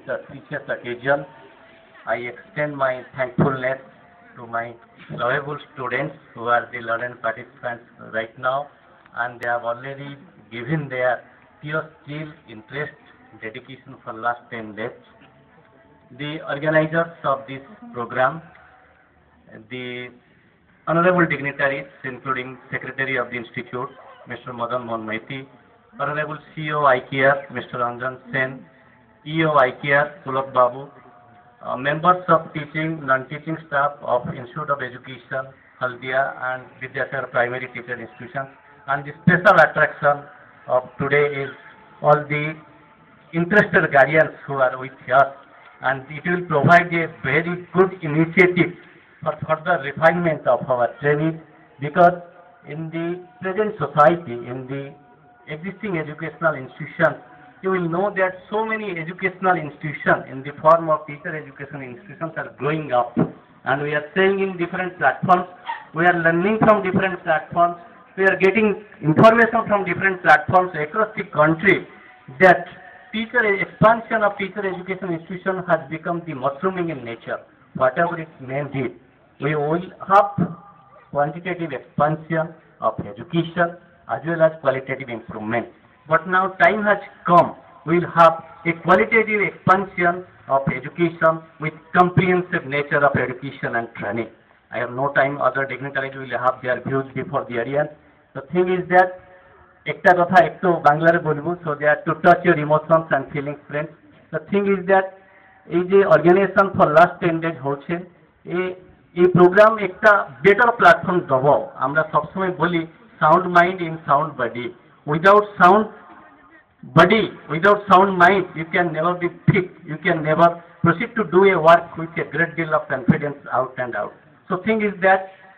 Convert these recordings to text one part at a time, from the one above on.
this auspicious occasion, I extend my thankfulness to my lovable students who are the learned participants right now, and they have already given their pure skill, interest, dedication for last 10 days. The organizers of this program, the honorable dignitaries, including Secretary of the Institute, Mr. Madan Mohan Maiti, Honorable CEO IKEA, Mr. Ranjan Sen, EO IKEA, Pulak Babu, members of teaching, non-teaching staff of Institute of Education, Haldia and Vidyasagar Primary Teacher Institutions. And the special attraction of today is all the interested guardians who are with us, and it will provide a very good initiative for further refinement of our training, because in the present society, in the existing educational institutions, you will know that so many educational institutions in the form of teacher education institutions are growing up, and we are staying in different platforms, we are learning from different platforms, we are getting information from different platforms across the country, that expansion of teacher education institution has become the mushrooming in nature, whatever its name is. We will have quantitative expansion of education as well as qualitative improvement. But now time has come, we will have a qualitative expansion of education with comprehensive nature of education and training. I have no time, other dignitaries will have their views before the audience. The thing is that, ekta kotha ekটু বাংলায় বলবো, so that to touch your emotions and feelings, friends. The thing is that এই যে organization for last 10 days হচ্ছে, এই program একটা better platform দেবো। আমরা সবসময় বলি sound mind in sound body. Without sound body, without sound mind, you can never be fit, you can never proceed to do a work with a great deal of confidence out and out. So thing is that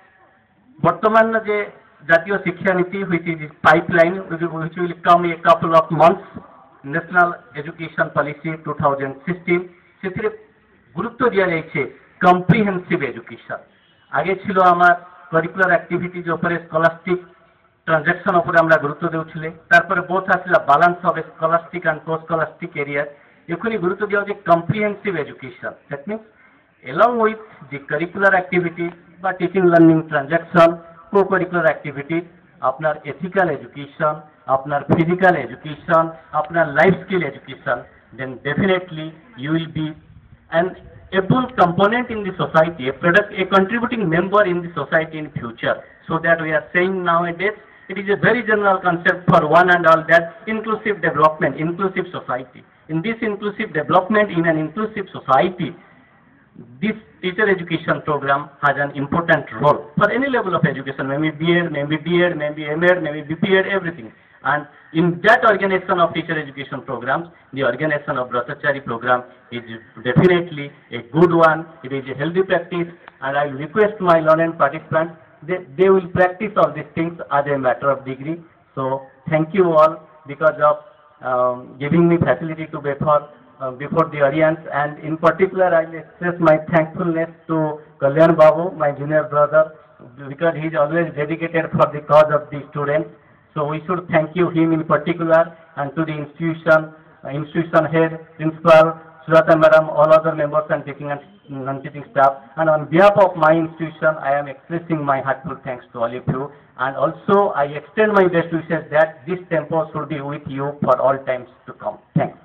বর্তমান যে জাতীয় শিক্ষানীতি, which is pipeline, which will come a couple of months, National Education Policy 2016, সেখানে গুরুত্ব দেওয়া যাচ্ছে comprehensive education. আগে ছিল আমার কারিকুলার অ্যাক্টিভিটিজ উপরে, স্কলাস্টিক ট্রানজাকশন উপরে আমরা গুরুত্ব দেউছিলে, তারপরে বোথ আসলে balance of scholastic and post scholastic area, এখনই গুরুত্ব দেওয়া হচ্ছে comprehensive education. That means along with the curricular activities বা teaching learning transaction, co-curricular activities, আপনার ethical education, আপনার physical education, আপনার life skill education, then definitely you will be an able component in the society, a contributing member in the society in future. So that we are saying nowadays, it is a very general concept for one and all, that inclusive development, inclusive society. In this inclusive development, in an inclusive society, this teacher education program has an important role for any level of education, maybe B.Ed, maybe D.Ed, maybe M.Ed, maybe B.Ed, everything. And in that organization of teacher education programs, the organization of Brahmachari program is definitely a good one. It is a healthy practice, and I request my learned participants that they will practice all these things as a matter of degree. So thank you all because of giving me facility to before the audience, and in particular I will express my thankfulness to Kalyan Babu, my junior brother, because he is always dedicated for the cause of the students. So we should thank him in particular, and to the institution head, principal, Surata madam, all other members and teaching and non-teaching staff. And on behalf of my institution, I am expressing my heartfelt thanks to all of you. And also I extend my best wishes that this tempo should be with you for all times to come. Thanks.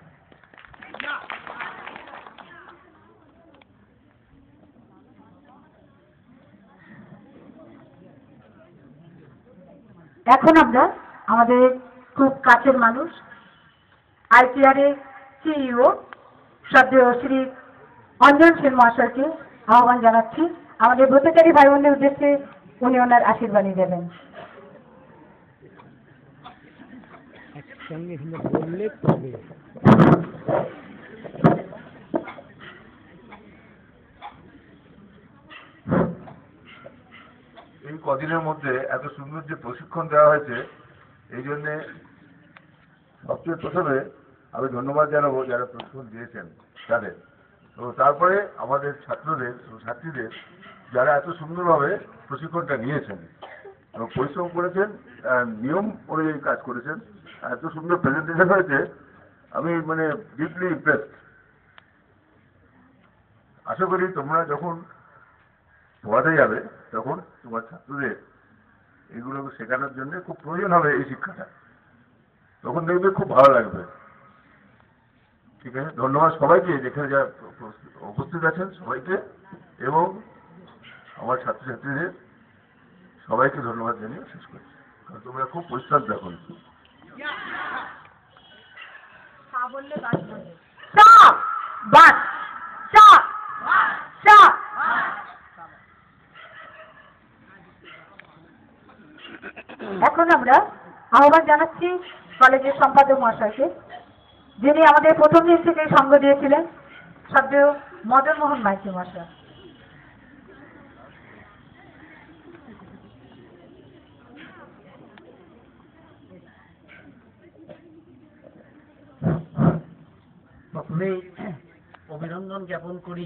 এখন আমরা আমাদের খুব কাছের মানুষ IKEA এর CEO শ্রদ্ধেয় শ্রী অঞ্জন সেন মহাশয়কে আহ্বান জানাচ্ছি। আমাদের ব্রতচারী ভাই বোনদের উদ্দেশ্যে উনি ওনার আশীর্বাণী দেবেন। এই কদিনের মধ্যে এত সুন্দর যে প্রশিক্ষণ দেওয়া হয়েছে, এই জন্যে সবচেয়ে প্রথমে আমি ধন্যবাদ জানাবো যারা প্রশিক্ষণ দিয়েছেন তাদের। তো তারপরে আমাদের ছাত্রদের ছাত্রীদের যারা এত সুন্দরভাবে প্রশিক্ষণটা নিয়েছেন এবং পরিশ্রম করেছেন, নিয়ম অনুযায়ী কাজ করেছেন, এত সুন্দর প্রেজেন্টেশন হয়েছে, আমি ডিপলি ইমপ্রেসড। আশা করি তোমরা যখন পড়াতে যাবে তখন তোমার ছাত্রদের এগুলোকে শেখানোর জন্য খুব প্রয়োজন হবে এই শিক্ষাটা, তখন দেখবে খুব ভালো লাগবে। ঠিক আছে, ধন্যবাদ সবাইকে, যেখানে যা উপস্থিত আছেন সবাইকে, এবং আমার ছাত্রছাত্রীদের সবাইকে ধন্যবাদ জানিয়ে শেষ করছি, কারণ তোমরা খুব পরিশ্রম দেখো। এখন আমরা আহ্বান জানাচ্ছি কলেজের সম্পাদক মহাশয়কে, যিনি আমাদের প্রথম দিন থেকে সঙ্গ দিয়েছিলেন, শ্রদ্ধেয় মদন মোহন মাইতি মহাশয়। প্রথমেই অভিনন্দন জ্ঞাপন করি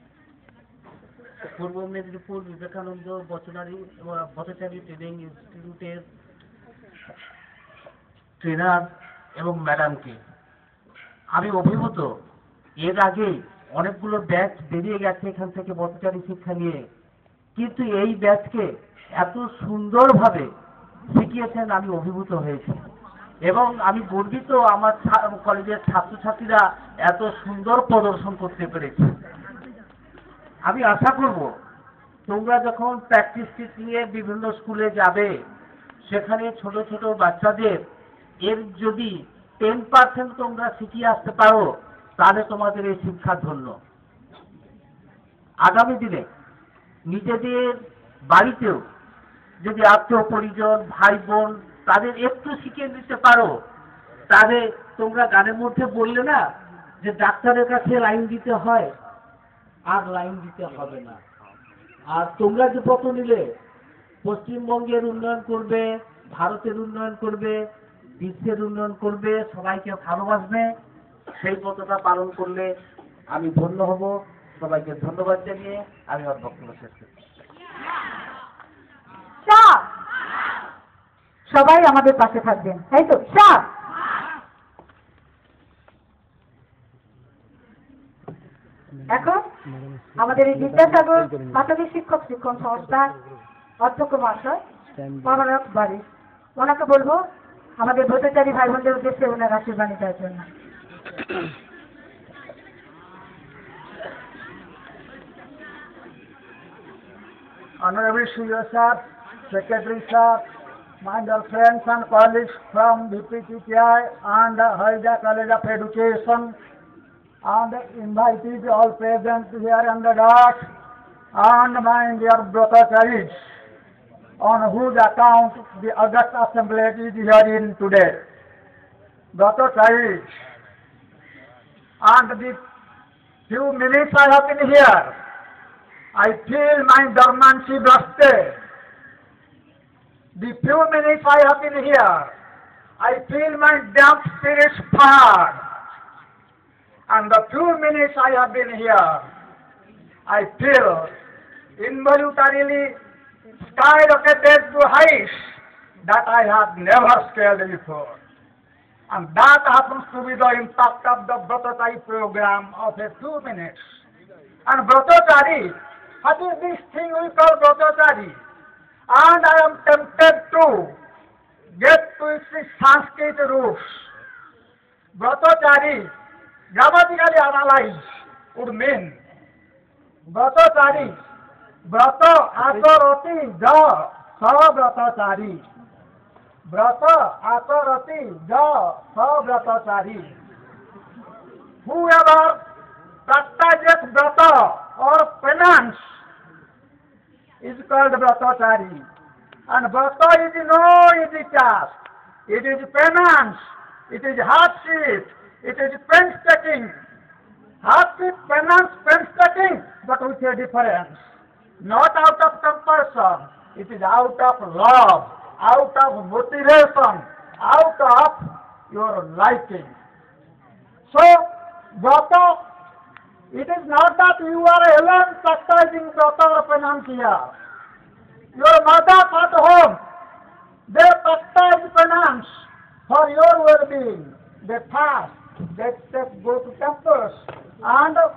পূর্ব মেদিনীপুর বিবেকানন্দ পথচারী ট্রেনিং ইনস্টিটিউটের ট্রেনার এবং ম্যাডামকে। আমি অভিভূত, এর আগে অনেকগুলো ব্যাচ বেরিয়ে গেছে এখান থেকে পথচারী শিক্ষা নিয়ে, কিন্তু এই ব্যাচকে এত সুন্দরভাবে শিখিয়েছেন, আমি অভিভূত হয়েছি এবং আমি গর্বিত আমার কলেজের ছাত্রছাত্রীরা এত সুন্দর প্রদর্শন করতে পেরেছে। আমি আশা করব তোমরা যখন প্র্যাকটিস নিয়ে বিভিন্ন স্কুলে যাবে, সেখানে ছোট ছোট বাচ্চাদের এর যদি 10% তোমরা শিখিয়ে আসতে পারো, তাহলে তোমাদের এই শিক্ষা ধন্য। আগামী দিনে নিজেদের বাড়িতেও যদি আত্মীয় পরিজন ভাই বোন তাদের একটু শিখিয়ে দিতে পারো, তাহলে তোমরা গানের মধ্যে বললে না যে ডাক্তারের কাছে লাইন দিতে হয়, আর লাইন দিতে হবে না। আর তোমরা যে পথ নিলে পশ্চিমবঙ্গের উন্নয়ন করবে, ভারতের উন্নয়ন করবে, বিশ্বের উন্নয়ন করবে, সবাইকে ভালোবাসবে, সেই পথটা পালন করলে আমি ধন্য হব। সবাইকে ধন্যবাদ জানিয়ে আমি আমার বক্তব্য শেষ করছি। সবাই আমাদের পাশে থাকবেন, তাই তো? এখন আমাদের এই বিদ্যাসাগর মাধ্যমিক শিক্ষক শিক্ষণ সংস্থার অধ্যক্ষ মহাশয় মনোরক বাড়ি, ওনাকে বলবো আমাদের ভ্রতচারী ভাই বোনদের উদ্দেশ্যে ওনার আশীর্বাণী দেওয়ার জন্য। Honorable CEO sir, Secretary sir, my dear friends and colleagues from BPTTI and Haida College of Education, and invited all present here on the dot, and my dear brother-charis, on whose account the August Assembly is herein today. Brother-charis, and the few minutes I have been here, I feel my dormancy busted. The few minutes I have been here, I feel my damp spirits fired. And the few minutes I have been here, I feel involuntarily skyrocketed to heights that I have never scaled before. And that happens to be the impact of the Brotachari program of a few minutes. And Brotachari, what is this thing we call Brotachari? And I am tempted to get to its Sanskrit roots. Brotachari, grammatically analyzed, would mean Brotachari, Brata Atarati Ja Sa Brotachari. Brata Atarati Ja Sa Brotachari. Whoever practices Brata or penance is called Brotachari. And Brata is no easy task. It is penance, it is hardship, it is painstaking. Hardship, penance, painstaking, but with a difference. Not out of compulsion, it is out of love, out of motivation, out of your liking. So, Brata, it is not that you are alone practicing Brata or penance here. Your mothers at home, they practice penance for your well-being. They fast, they go to temples, and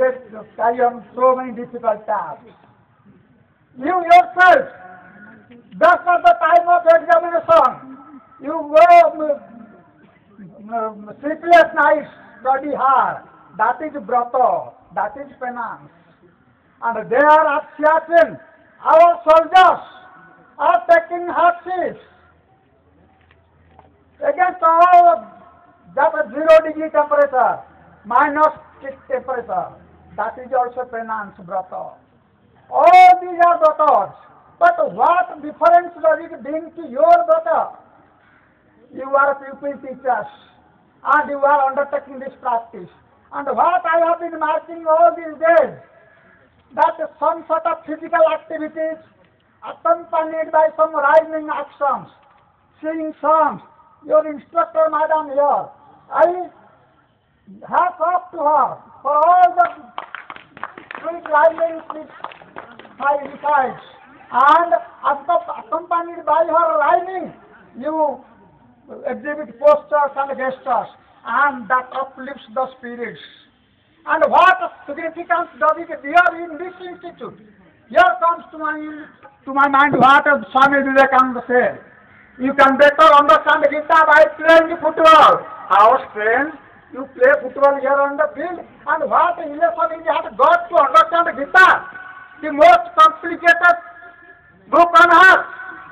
carry on so many difficult tasks. You yourself, just at the time of examination, you go sleepless nights, study hard. That is brata, that is penance. And there at Siachen, our soldiers are taking hardships against all that 0 degree temperature, minus 6 temperature. That is also penance brata. All these are bratas. But what difference does it bring to your brata? You are pupil teachers and you are undertaking this practice. And what I have been marking all these days, that some sort of physical activities accompanied by some rhyming actions, singing songs. Your instructor, madam, here, I hats off to her for all the sweet rhyming besides. And accompanied by her rhyming, you exhibit posters and gestures, and that uplifts the spirits. And what significance does it bear in this institute? Here comes to my mind what Swami Vivekananda said. You can better understand Gita by playing football. How strange! You play football here on the field, and what relation you have got to understand Gita, the most complicated book on earth.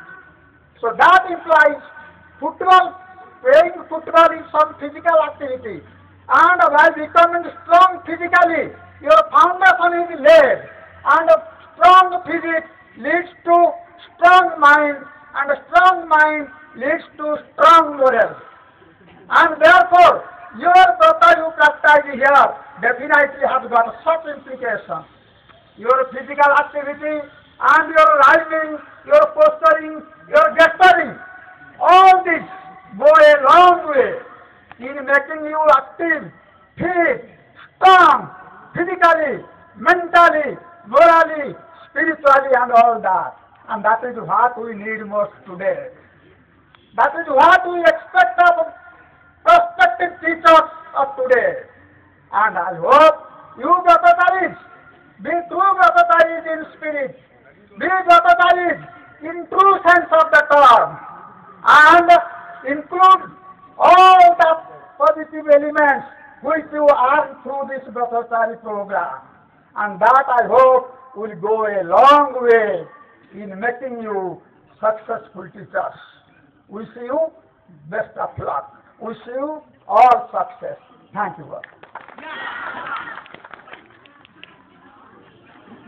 So that implies football, playing football is some physical activity. And while becoming strong physically, your foundation is laid. And a strong physique leads to strong mind, and a strong mind leads to strong morals. And therefore, your brata you practice here definitely has got such implications. Your physical activity and your rhyming, your posturing, your gesturing, all this go a long way in making you active, fit, strong, physically, mentally, morally, spiritually, and all that. And that is what we need most today. That is what we expect of prospective teachers of today. And I hope you brahmataris be true brahmataris in spirit, be brahmataris in true sense of the term, and include all the positive elements which you earn through this brahmachari program. And that I hope will go a long way in making you successful teachers. Wish you best of luck. Wish you all success. Thank you.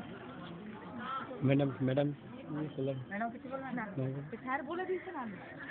Madam madam madam কিছু বলবেন না sir বলে দিয়েছেন আমি